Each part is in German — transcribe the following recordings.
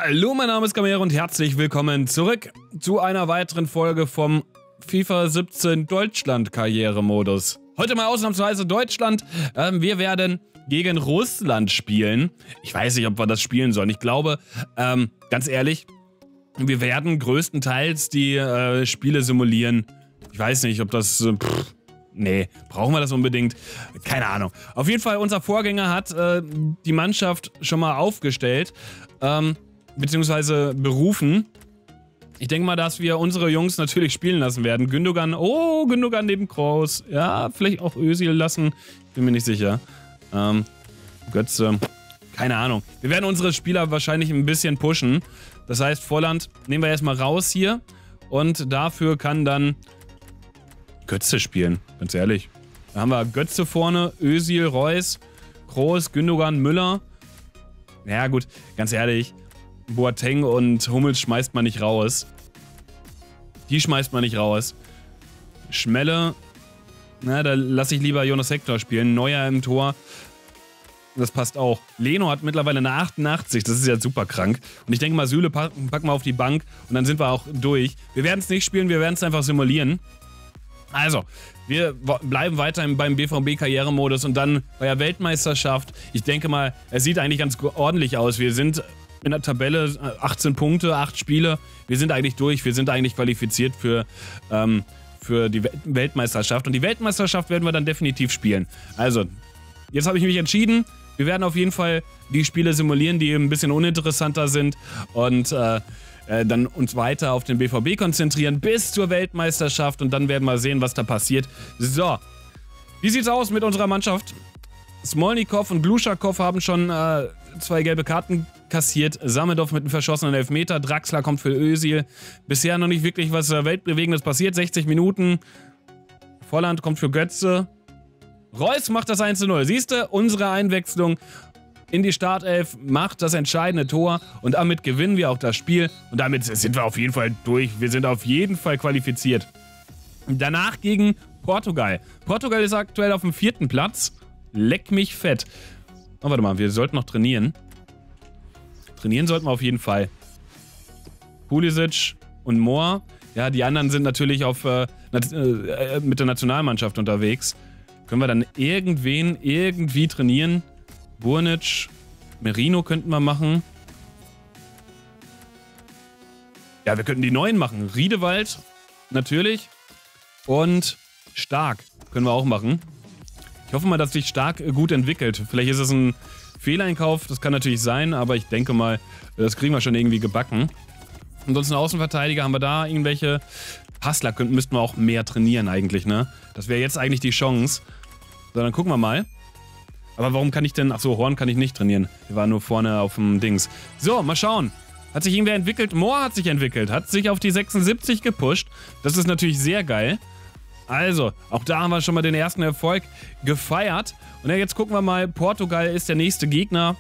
Hallo, mein Name ist Gamero und herzlich willkommen zurück zu einer weiteren Folge vom FIFA 17 Deutschland Karrieremodus. Heute mal ausnahmsweise Deutschland. Wir werden gegen Russland spielen. Ich weiß nicht, ob wir das spielen sollen. Ich glaube, ganz ehrlich, wir werden größtenteils die Spiele simulieren. Ich weiß nicht, ob das... Nee, brauchen wir das unbedingt? Keine Ahnung. Auf jeden Fall, unser Vorgänger hat die Mannschaft schon mal aufgestellt, beziehungsweise berufen. Ich denke mal, dass wir unsere Jungs natürlich spielen lassen werden. Gündogan, oh, Gündogan neben Kroos. Ja, vielleicht auch Özil lassen. Bin mir nicht sicher. Götze, keine Ahnung. Wir werden unsere Spieler wahrscheinlich ein bisschen pushen. Das heißt, Volland nehmen wir erstmal raus hier. Und dafür kann dann Götze spielen, ganz ehrlich. Da haben wir Götze vorne, Özil, Reus, Kroos, Gündogan, Müller. Ja gut, ganz ehrlich, Boateng und Hummels schmeißt man nicht raus. Die schmeißt man nicht raus. Schmelle, na, da lasse ich lieber Jonas Hector spielen. Neuer im Tor, das passt auch. Leno hat mittlerweile eine 88, das ist ja super krank. Und ich denke mal, Süle packen wir auf die Bank und dann sind wir auch durch. Wir werden es nicht spielen, wir werden es einfach simulieren. Also, wir bleiben weiterhin beim BVB-Karrieremodus und dann bei der Weltmeisterschaft. Ich denke mal, es sieht eigentlich ganz ordentlich aus. Wir sind in der Tabelle 18 Punkte, 8 Spiele. Wir sind eigentlich durch, wir sind eigentlich qualifiziert für die Weltmeisterschaft. Und die Weltmeisterschaft werden wir dann definitiv spielen. Also, jetzt habe ich mich entschieden. Wir werden auf jeden Fall die Spiele simulieren, die ein bisschen uninteressanter sind und dann uns weiter auf den BVB konzentrieren bis zur Weltmeisterschaft und dann werden wir sehen, was da passiert. So, wie sieht's aus mit unserer Mannschaft? Smolnikov und Gluschakov haben schon 2 gelbe Karten kassiert. Samedov mit einem verschossenen Elfmeter. Draxler kommt für Özil. Bisher noch nicht wirklich was Weltbewegendes passiert. 60 Minuten. Volland kommt für Götze. Reus macht das 1:0. Siehst du, unsere Einwechslung in die Startelf macht das entscheidende Tor und damit gewinnen wir auch das Spiel und damit sind wir auf jeden Fall durch. Wir sind auf jeden Fall qualifiziert. Danach gegen Portugal. Portugal ist aktuell auf dem 4. Platz. Leck mich fett. Oh, warte mal, wir sollten noch trainieren. Trainieren sollten wir auf jeden Fall. Pulisic und Mohr. Ja, die anderen sind natürlich mit der Nationalmannschaft unterwegs. Können wir dann irgendwie trainieren? Burnic, Merino könnten wir machen. Ja, wir könnten die neuen machen. Riedewald, natürlich. Und Stark können wir auch machen. Ich hoffe mal, dass sich Stark gut entwickelt. Vielleicht ist es ein Fehleinkauf, das kann natürlich sein, aber ich denke mal, das kriegen wir schon irgendwie gebacken. Ansonsten Außenverteidiger, haben wir da irgendwelche... Hassler müssten wir auch mehr trainieren eigentlich, ne? Das wäre jetzt eigentlich die Chance. So, dann gucken wir mal. Aber warum kann ich denn... Achso, Horn kann ich nicht trainieren. Wir waren nur vorne auf dem Dings. So, mal schauen. Hat sich irgendwer entwickelt? Mohr hat sich entwickelt. Hat sich auf die 76 gepusht. Das ist natürlich sehr geil. Also, auch da haben wir schon mal den ersten Erfolg gefeiert. Und ja, jetzt gucken wir mal. Portugal ist der nächste Gegner.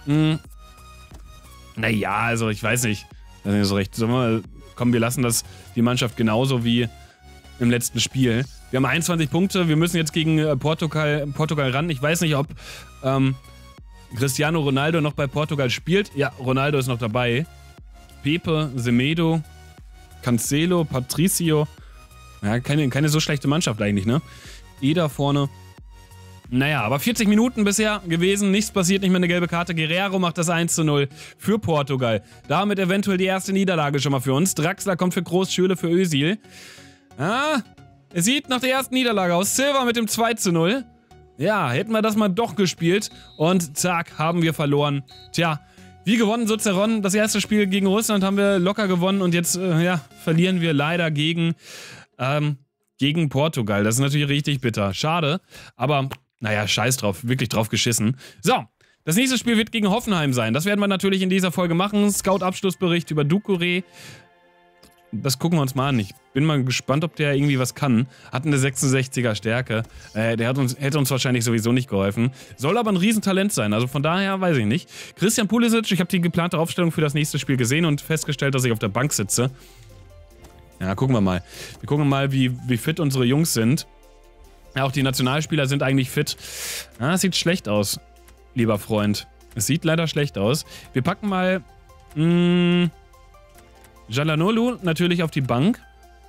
Naja, also ich weiß nicht. Das ist nicht so recht. Komm, wir lassen das die Mannschaft genauso wie im letzten Spiel. Wir haben 21 Punkte, wir müssen jetzt gegen Portugal ran. Ich weiß nicht, ob Cristiano Ronaldo noch bei Portugal spielt. Ja, Ronaldo ist noch dabei. Pepe, Semedo, Cancelo, Patricio. Ja, keine so schlechte Mannschaft eigentlich, ne? Eder vorne. Naja, aber 40 Minuten bisher gewesen, nichts passiert, nicht mehr eine gelbe Karte. Guerreiro macht das 1:0 für Portugal. Damit eventuell die erste Niederlage schon mal für uns. Draxler kommt für Kroos, Schürrle für Özil. Ah, es sieht nach der ersten Niederlage aus. Silva mit dem 2:0. Ja, hätten wir das mal doch gespielt. Und zack, haben wir verloren. Tja, wie gewonnen, so zerronnen. Das erste Spiel gegen Russland haben wir locker gewonnen. Und jetzt, verlieren wir leider gegen Portugal. Das ist natürlich richtig bitter. Schade, aber... Naja, scheiß drauf, wirklich drauf geschissen. So, das nächste Spiel wird gegen Hoffenheim sein. Das werden wir natürlich in dieser Folge machen. Scout-Abschlussbericht über Doucouré. Das gucken wir uns mal an. Ich bin mal gespannt, ob der irgendwie was kann. Hat eine 66er Stärke. Der hätte uns wahrscheinlich sowieso nicht geholfen. Soll aber ein Riesentalent sein. Also von daher weiß ich nicht. Christian Pulisic, ich habe die geplante Aufstellung für das nächste Spiel gesehen und festgestellt, dass ich auf der Bank sitze. Ja, gucken wir mal. Wir gucken mal, wie fit unsere Jungs sind. Ja, auch die Nationalspieler sind eigentlich fit. Ah, es sieht schlecht aus, lieber Freund. Es sieht leider schlecht aus. Wir packen mal Çalhanoğlu natürlich auf die Bank.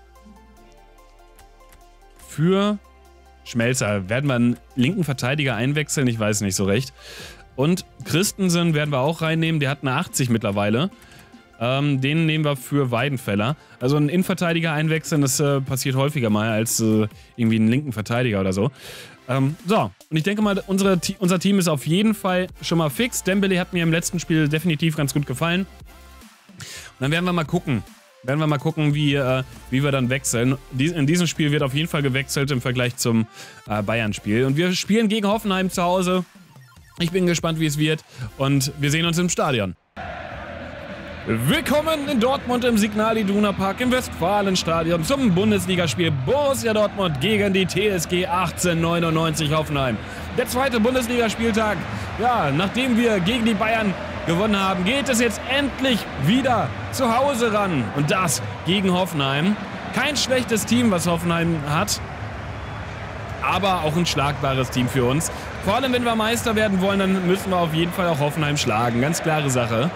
Für Schmelzer. Werden wir einen linken Verteidiger einwechseln? Ich weiß nicht so recht. Und Christensen werden wir auch reinnehmen. Der hat eine 80 mittlerweile. Den nehmen wir für Weidenfeller. Also einen Innenverteidiger einwechseln, das passiert häufiger mal als irgendwie einen linken Verteidiger oder so. So, und ich denke mal, unser Team ist auf jeden Fall schon mal fix. Dembele hat mir im letzten Spiel definitiv ganz gut gefallen. Und dann werden wir mal gucken. Wie wir dann wechseln. In diesem Spiel wird auf jeden Fall gewechselt im Vergleich zum Bayern-Spiel. Und wir spielen gegen Hoffenheim zu Hause. Ich bin gespannt, wie es wird. Und wir sehen uns im Stadion. Willkommen in Dortmund im Signal Iduna Park im Westfalenstadion zum Bundesligaspiel Borussia Dortmund gegen die TSG 1899 Hoffenheim. Der zweite Bundesligaspieltag. Ja, nachdem wir gegen die Bayern gewonnen haben, geht es jetzt endlich wieder zu Hause ran. Und das gegen Hoffenheim. Kein schlechtes Team, was Hoffenheim hat. Aber auch ein schlagbares Team für uns. Vor allem, wenn wir Meister werden wollen, dann müssen wir auf jeden Fall auch Hoffenheim schlagen. Ganz klare Sache.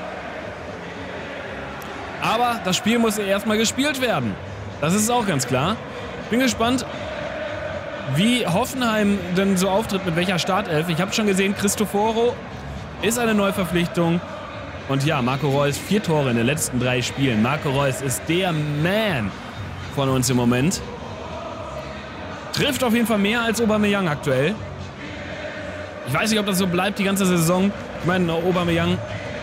Aber das Spiel muss ja erstmal gespielt werden. Das ist auch ganz klar. Bin gespannt, wie Hoffenheim denn so auftritt, mit welcher Startelf. Ich habe schon gesehen, Cristoforo ist eine Neuverpflichtung. Und ja, Marco Reus, 4 Tore in den letzten 3 Spielen. Marco Reus ist der Man von uns im Moment. Trifft auf jeden Fall mehr als Aubameyang aktuell. Ich weiß nicht, ob das so bleibt die ganze Saison. Ich meine, Aubameyang,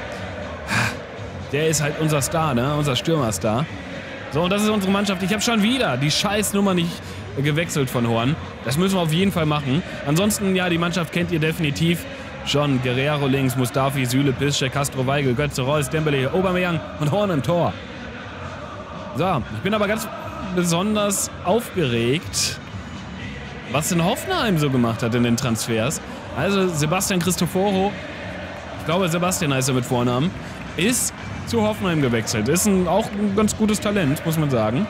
der ist halt unser Star, ne? Unser Stürmerstar. So, und das ist unsere Mannschaft. Ich habe schon wieder die Scheißnummer nicht gewechselt von Horn. Das müssen wir auf jeden Fall machen. Ansonsten, ja, die Mannschaft kennt ihr definitiv schon. Guerrero links, Mustafi, Süle, Piszczek, Castro, Weigl, Götze, Reus, Dembele, Aubameyang und Horn im Tor. So, ich bin aber ganz besonders aufgeregt, was denn Hoffenheim so gemacht hat in den Transfers. Also Sebastian Cristoforo, ich glaube Sebastian heißt er mit Vornamen, ist zu Hoffenheim gewechselt. Ist auch ein ganz gutes Talent, muss man sagen.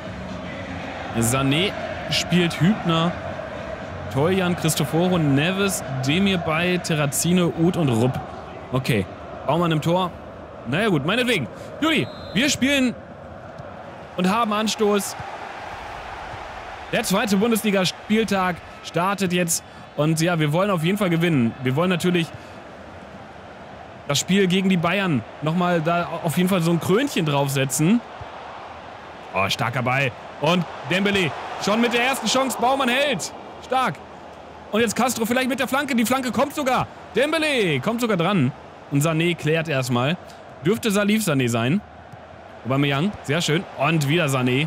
Sané spielt Hübner, Teujan, Cristoforo, Neves, Demirbay, Terrazino, Uth und Rupp. Okay, Baumann im Tor. Naja gut, meinetwegen. Juli, wir spielen und haben Anstoß. Der zweite Bundesliga-Spieltag startet jetzt. Und ja, wir wollen auf jeden Fall gewinnen. Wir wollen natürlich das Spiel gegen die Bayern nochmal da auf jeden Fall so ein Krönchen draufsetzen. Oh, starker Ball. Und Dembele schon mit der ersten Chance. Baumann hält. Stark. Und jetzt Castro vielleicht mit der Flanke. Die Flanke kommt sogar. Dembele kommt sogar dran. Und Sané klärt erstmal. Dürfte Salif Sané sein. Aubameyang, sehr schön. Und wieder Sané.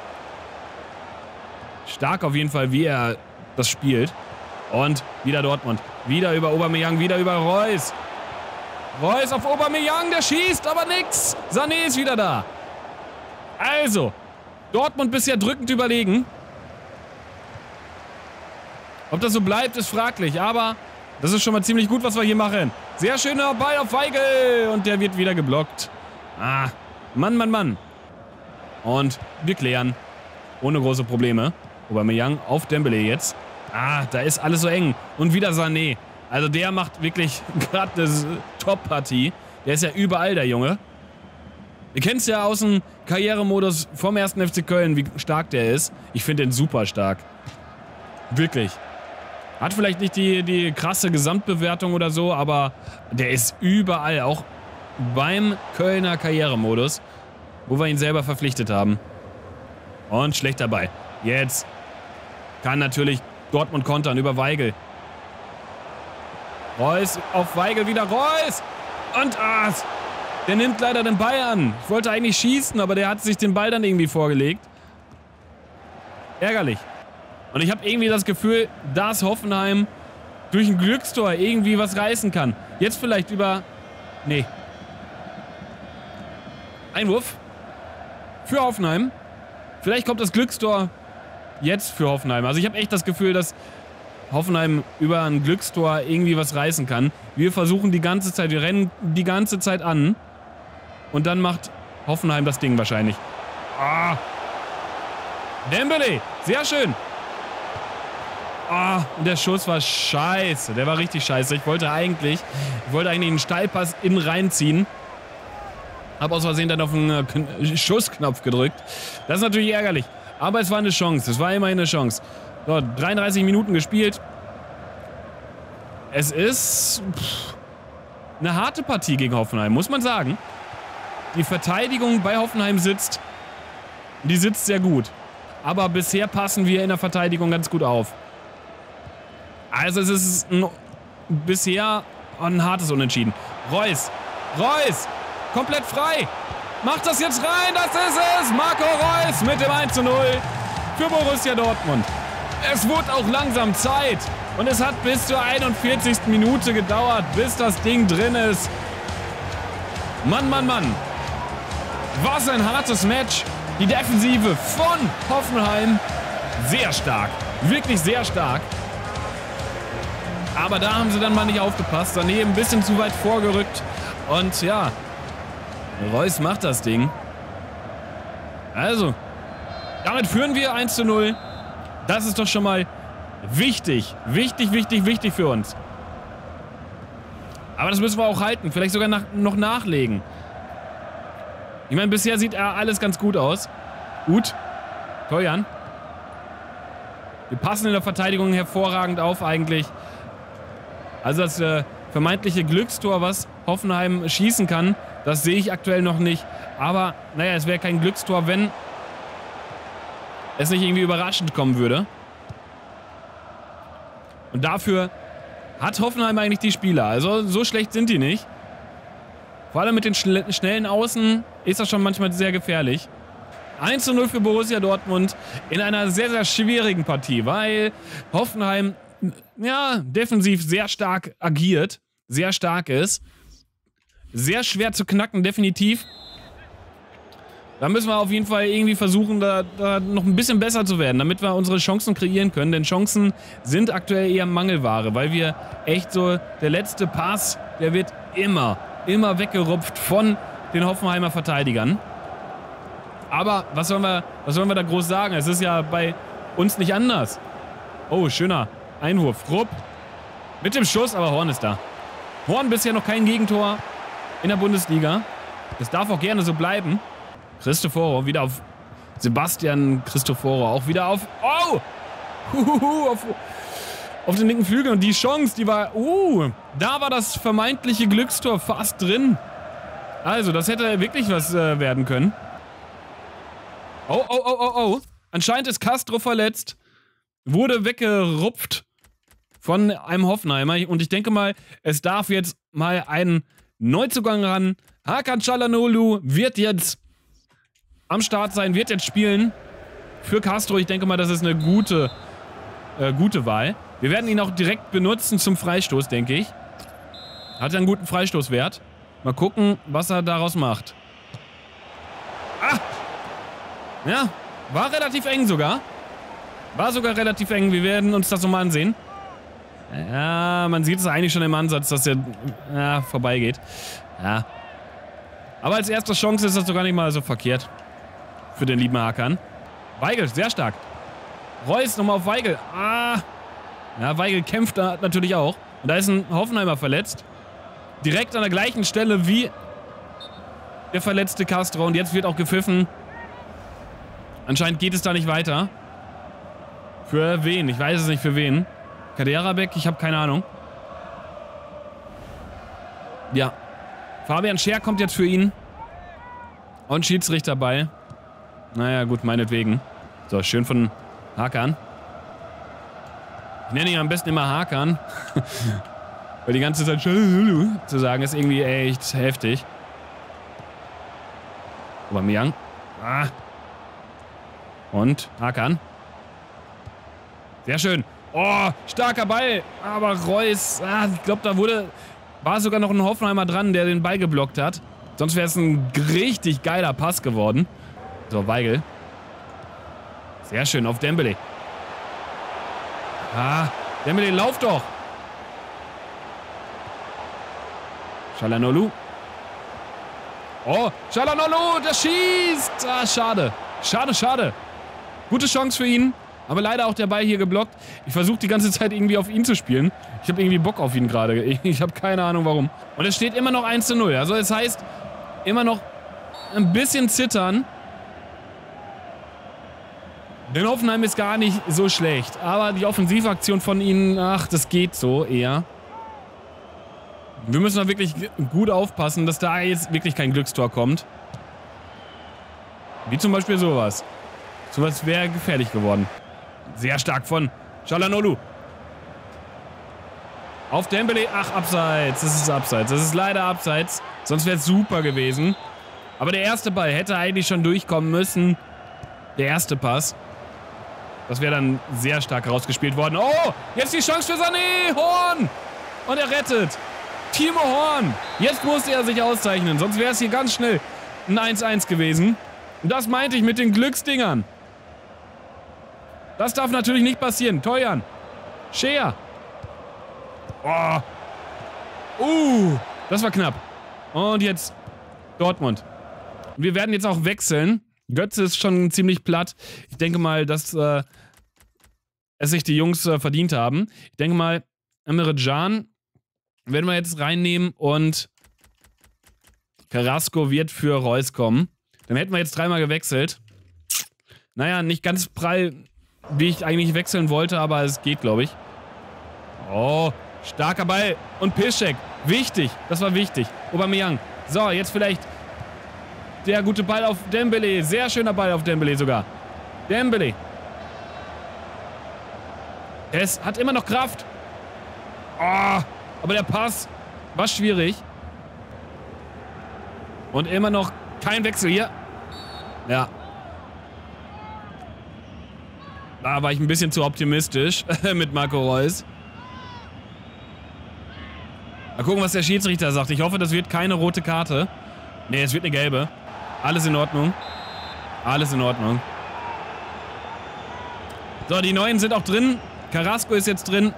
Stark auf jeden Fall, wie er das spielt. Und wieder Dortmund. Wieder über Aubameyang, wieder über Reus. Reus auf Aubameyang, der schießt, aber nix. Sané ist wieder da. Also, Dortmund bisher drückend überlegen. Ob das so bleibt, ist fraglich, aber das ist schon mal ziemlich gut, was wir hier machen. Sehr schöner Ball auf Weigl und der wird wieder geblockt. Ah, Mann, Mann, Mann. Und wir klären ohne große Probleme. Aubameyang auf Dembele jetzt. Ah, da ist alles so eng. Und wieder Sané. Also der macht wirklich gerade eine Top-Partie. Der ist ja überall, der Junge. Ihr kennt es ja aus dem Karrieremodus vom 1. FC Köln, wie stark der ist. Ich finde den super stark. Wirklich. Hat vielleicht nicht die krasse Gesamtbewertung oder so, aber der ist überall. Auch beim Kölner Karrieremodus, wo wir ihn selber verpflichtet haben. Und schlecht dabei. Jetzt kann natürlich Dortmund kontern über Weigl. Reus auf Weigl wieder. Reus! Und der nimmt leider den Ball an. Ich wollte eigentlich schießen, aber der hat sich den Ball dann irgendwie vorgelegt. Ärgerlich. Und ich habe irgendwie das Gefühl, dass Hoffenheim durch ein Glückstor irgendwie was reißen kann. Jetzt vielleicht über... Nee. Einwurf. Für Hoffenheim. Vielleicht kommt das Glückstor jetzt für Hoffenheim. Also ich habe echt das Gefühl, dass Hoffenheim über ein Glückstor irgendwie was reißen kann. Wir versuchen die ganze Zeit, wir rennen die ganze Zeit an. Und dann macht Hoffenheim das Ding wahrscheinlich. Dembele, sehr schön. Und der Schuss war scheiße. Der war richtig scheiße. Ich wollte eigentlich einen Steilpass innen reinziehen. Habe aus Versehen dann auf den Schussknopf gedrückt. Das ist natürlich ärgerlich. Aber es war eine Chance. Es war immerhin eine Chance. So, 33 Minuten gespielt. Es ist eine harte Partie gegen Hoffenheim, muss man sagen. Die Verteidigung bei Hoffenheim sitzt sehr gut. Aber bisher passen wir in der Verteidigung ganz gut auf. Also es ist bisher ein hartes Unentschieden. Reus, komplett frei. Macht das jetzt rein, das ist es. Marco Reus mit dem 1:0 für Borussia Dortmund. Es wurde auch langsam Zeit. Und es hat bis zur 41. Minute gedauert, bis das Ding drin ist. Mann, Mann, Mann. Was ein hartes Match. Die Defensive von Hoffenheim. Sehr stark. Wirklich sehr stark. Aber da haben sie dann mal nicht aufgepasst. Daneben ein bisschen zu weit vorgerückt. Und ja, Reus macht das Ding. Also, damit führen wir 1:0. Das ist doch schon mal wichtig. Wichtig für uns. Aber das müssen wir auch halten. Vielleicht sogar noch nachlegen. Ich meine, bisher sieht alles ganz gut aus. Gut. Teuern. Wir passen in der Verteidigung hervorragend auf eigentlich. Also das vermeintliche Glückstor, was Hoffenheim schießen kann, das sehe ich aktuell noch nicht. Aber, naja, es wäre kein Glückstor, wenn es nicht irgendwie überraschend kommen würde. Und dafür hat Hoffenheim eigentlich die Spieler. Also so schlecht sind die nicht. Vor allem mit den schnellen Außen ist das schon manchmal sehr gefährlich. 1:0 für Borussia Dortmund in einer sehr, sehr schwierigen Partie, weil Hoffenheim ja defensiv sehr stark agiert, sehr stark ist. Sehr schwer zu knacken, definitiv. Da müssen wir auf jeden Fall irgendwie versuchen, da noch ein bisschen besser zu werden, damit wir unsere Chancen kreieren können. Denn Chancen sind aktuell eher Mangelware, weil wir echt so, der letzte Pass, der wird immer weggerupft von den Hoffenheimer Verteidigern. Aber was sollen wir da groß sagen? Es ist ja bei uns nicht anders. Oh, schöner Einwurf. Rupp mit dem Schuss, aber Horn ist da. Horn bisher noch kein Gegentor in der Bundesliga. Das darf auch gerne so bleiben. Cristoforo wieder auf Sebastian Cristoforo. Auch wieder auf... Oh! Auf den linken Flügel. Und die Chance, die war... Da war das vermeintliche Glückstor fast drin. Also, das hätte wirklich was werden können. Oh. Anscheinend ist Castro verletzt. Wurde weggerupft von einem Hoffenheimer. Und ich denke mal, es darf jetzt mal ein Neuzugang ran. Hakan Çalhanoğlu wird jetzt am Start sein, wird jetzt spielen für Castro. Ich denke mal, das ist eine gute Wahl. Wir werden ihn auch direkt benutzen zum Freistoß, denke ich. Hat einen guten Freistoßwert. Mal gucken, was er daraus macht. Ah! Ja, war relativ eng sogar. War sogar relativ eng. Wir werden uns das nochmal ansehen. Ja, man sieht es eigentlich schon im Ansatz, dass er vorbeigeht. Ja. Aber als erste Chance ist das doch gar nicht mal so verkehrt. Für den lieben Hakan. Weigl, sehr stark. Reus nochmal auf Weigl. Ja, Weigl kämpft da natürlich auch. Und da ist ein Hoffenheimer verletzt. Direkt an der gleichen Stelle wie der verletzte Castro. Und jetzt wird auch gepfiffen. Anscheinend geht es da nicht weiter. Für wen? Ich weiß es nicht für wen. Kaderabek? Ich habe keine Ahnung. Ja. Fabian Scher kommt jetzt für ihn. Und Schiedsrichter bei. Naja, gut, meinetwegen. So, schön von Hakan. Ich nenne ihn am besten immer Hakan. Weil die ganze Zeit zu sagen, ist irgendwie echt heftig. Aubameyang. Und Hakan. Sehr schön. Oh, starker Ball. Aber Reus, ich glaube, da war sogar noch ein Hoffenheimer dran, der den Ball geblockt hat. Sonst wäre es ein richtig geiler Pass geworden. So, Weigl. Sehr schön auf Dembele. Dembele, lauf doch. Çalhanoğlu. Oh, Çalhanoğlu, der schießt. Schade. Schade. Gute Chance für ihn. Aber leider auch der Ball hier geblockt. Ich versuche die ganze Zeit irgendwie auf ihn zu spielen. Ich habe irgendwie Bock auf ihn gerade. Ich habe keine Ahnung warum. Und es steht immer noch 1:0. Also das heißt, immer noch ein bisschen zittern. Denn Hoffenheim ist gar nicht so schlecht. Aber die Offensivaktion von ihnen, ach, das geht so eher. Wir müssen da wirklich gut aufpassen, dass da jetzt wirklich kein Glückstor kommt. Wie zum Beispiel sowas. Sowas wäre gefährlich geworden. Sehr stark von Çalhanoğlu. Auf Dembele. Ach, abseits. Das ist abseits. Das ist leider abseits. Sonst wäre es super gewesen. Aber der erste Ball hätte eigentlich schon durchkommen müssen. Der erste Pass. Das wäre dann sehr stark rausgespielt worden. Oh, jetzt die Chance für Sané. Horn. Und er rettet. Timo Horn. Jetzt musste er sich auszeichnen. Sonst wäre es hier ganz schnell ein 1-1 gewesen. Und das meinte ich mit den Glücksdingern. Das darf natürlich nicht passieren. Teuern. Scheer. Oh. Das war knapp. Und jetzt Dortmund. Wir werden jetzt auch wechseln. Götze ist schon ziemlich platt. Ich denke mal, dass es sich die Jungs verdient haben. Ich denke mal, Emre Can werden wir jetzt reinnehmen und Carrasco wird für Reus kommen. Dann hätten wir jetzt dreimal gewechselt. Naja, nicht ganz prall, wie ich eigentlich wechseln wollte, aber es geht, glaube ich. Oh, starker Ball. Und Piszczek. Wichtig. Das war wichtig. Aubameyang. So, jetzt vielleicht der gute Ball auf Dembele. Sehr schöner Ball auf Dembele sogar. Dembele. Es hat immer noch Kraft. Oh, aber der Pass war schwierig. Und immer noch kein Wechsel hier. Ja. Da war ich ein bisschen zu optimistisch mit Marco Reus. Mal gucken, was der Schiedsrichter sagt. Ich hoffe, das wird keine rote Karte. Nee, es wird eine gelbe. Alles in Ordnung. Alles in Ordnung. So, die Neuen sind auch drin. Carrasco ist jetzt drin.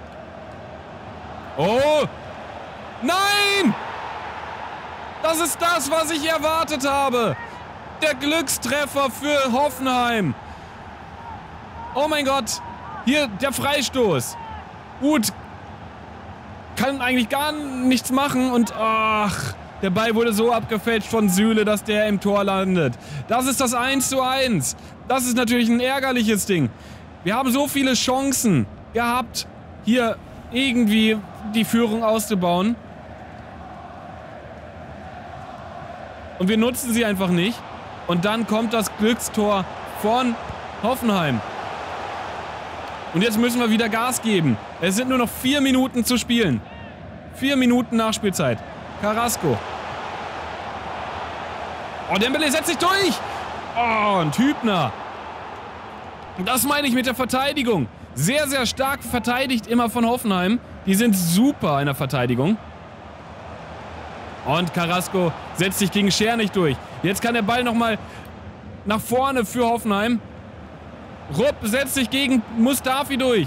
Oh! Nein! Das ist das, was ich erwartet habe. Der Glückstreffer für Hoffenheim. Oh mein Gott. Hier der Freistoß. Gut. Kann eigentlich gar nichts machen und ach, der Ball wurde so abgefälscht von Süle, dass der im Tor landet. Das ist das 1:1. Das ist natürlich ein ärgerliches Ding. Wir haben so viele Chancen gehabt, hier irgendwie die Führung auszubauen. Und wir nutzen sie einfach nicht. Und dann kommt das Glückstor von Hoffenheim. Und jetzt müssen wir wieder Gas geben. Es sind nur noch 4 Minuten zu spielen. 4 Minuten Nachspielzeit. Carrasco. Oh, Dembele setzt sich durch. Oh, und Hübner. Das meine ich mit der Verteidigung. Sehr, sehr stark verteidigt immer von Hoffenheim. Die sind super in der Verteidigung. Und Carrasco setzt sich gegen Scheer nicht durch. Jetzt kann der Ball nochmal nach vorne für Hoffenheim. Rupp setzt sich gegen Mustafi durch.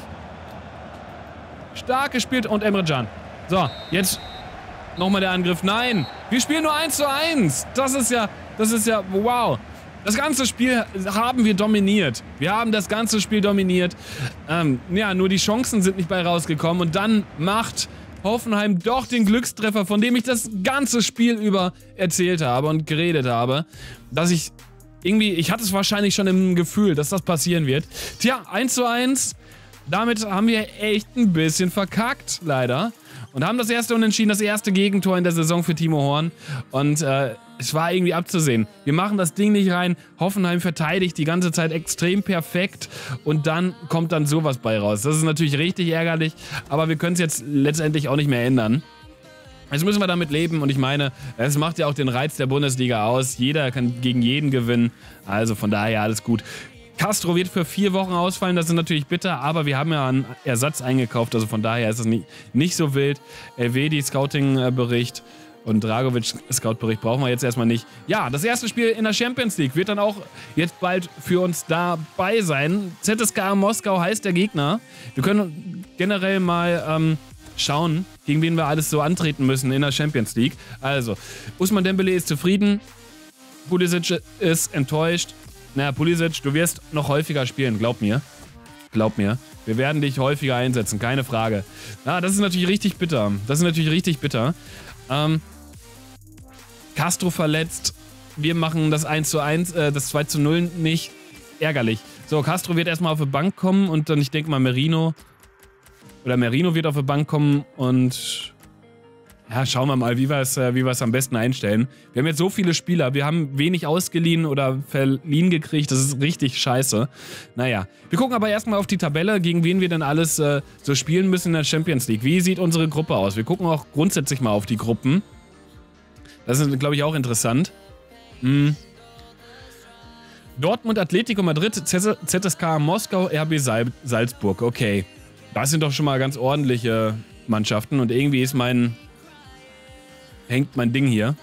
Stark gespielt und Emre Can. So, jetzt nochmal der Angriff. Nein, wir spielen nur 1:1. Das ist ja, wow. Das ganze Spiel haben wir dominiert. Wir haben das ganze Spiel dominiert. Ja, nur die Chancen sind nicht bei rausgekommen. Und dann macht Hoffenheim doch den Glückstreffer, von dem ich das ganze Spiel über erzählt habe und geredet habe. Dass ich hatte es wahrscheinlich schon im Gefühl, dass das passieren wird. Tja, 1:1. Damit haben wir echt ein bisschen verkackt, leider. Und haben das erste Unentschieden, das erste Gegentor in der Saison für Timo Horn. Und es war irgendwie abzusehen. Wir machen das Ding nicht rein. Hoffenheim verteidigt die ganze Zeit extrem perfekt. Und dann kommt dann sowas bei raus. Das ist natürlich richtig ärgerlich. Aber wir können es jetzt letztendlich auch nicht mehr ändern. Jetzt müssen wir damit leben. Und ich meine, es macht ja auch den Reiz der Bundesliga aus. Jeder kann gegen jeden gewinnen. Also von daher alles gut. Castro wird für 4 Wochen ausfallen, das ist natürlich bitter, aber wir haben ja einen Ersatz eingekauft, also von daher ist es nicht so wild. Elvedi Scouting-Bericht und Dragovic Scout-Bericht brauchen wir jetzt erstmal nicht. Ja, das erste Spiel in der Champions League wird dann auch jetzt bald für uns dabei sein. ZSKA Moskau heißt der Gegner. Wir können generell mal schauen, gegen wen wir alles so antreten müssen in der Champions League. Also, Ousmane Dembele ist zufrieden, Pulisic ist enttäuscht. Naja, Pulisic, du wirst noch häufiger spielen, glaub mir. Glaub mir. Wir werden dich häufiger einsetzen, keine Frage. Ah, das ist natürlich richtig bitter. Das ist natürlich richtig bitter. Castro verletzt. wir machen das 1:1, das 2:0 nicht. Ärgerlich. So, Castro wird erstmal auf die Bank kommen und dann, ich denke mal, Merino wird auf die Bank kommen und ja, schauen wir mal, wie wir es am besten einstellen. Wir haben jetzt so viele Spieler, wir haben wenig ausgeliehen oder verliehen gekriegt, das ist richtig scheiße. Naja, wir gucken aber erstmal auf die Tabelle, gegen wen wir denn alles so spielen müssen in der Champions League. Wie sieht unsere Gruppe aus? Wir gucken auch grundsätzlich mal auf die Gruppen. Das ist, glaube ich, auch interessant. Dortmund, Atletico Madrid, ZSK Moskau, RB Salzburg. Okay, das sind doch schon mal ganz ordentliche Mannschaften und irgendwie ist hängt mein Ding hier.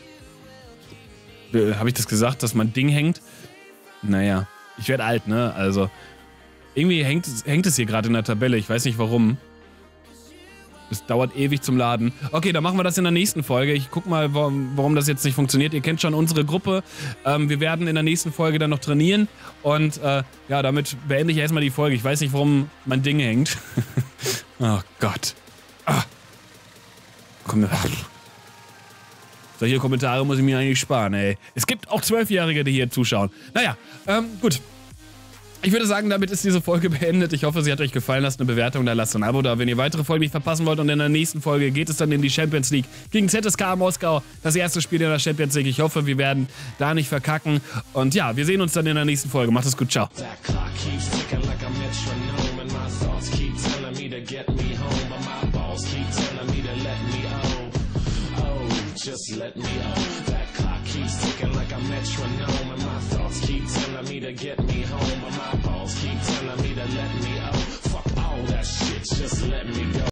Habe ich das gesagt, dass mein Ding hängt? Naja, ich werde alt, ne? Also, irgendwie hängt es hier gerade in der Tabelle. Ich weiß nicht warum. Es dauert ewig zum Laden. Okay, dann machen wir das in der nächsten Folge. Ich guck mal, warum das jetzt nicht funktioniert. Ihr kennt schon unsere Gruppe. Wir werden in der nächsten Folge dann noch trainieren. Und ja, damit beende ich erstmal die Folge. Ich weiß nicht, warum mein Ding hängt. Oh Gott. Ah. Komm, solche Kommentare muss ich mir eigentlich sparen, ey. Es gibt auch 12-Jährige, die hier zuschauen. Naja, gut. Ich würde sagen, damit ist diese Folge beendet. Ich hoffe, sie hat euch gefallen. Lasst eine Bewertung da, lasst ein Abo da, wenn ihr weitere Folgen nicht verpassen wollt. Und in der nächsten Folge geht es dann in die Champions League gegen ZSK Moskau. Das erste Spiel in der Champions League. Ich hoffe, wir werden da nicht verkacken. Und ja, wir sehen uns dann in der nächsten Folge. Macht es gut, ciao. Just let me out. That clock keeps ticking like a metronome, and my thoughts keep telling me to get me home, but my balls keep telling me to let me out. Fuck all that shit, just let me go.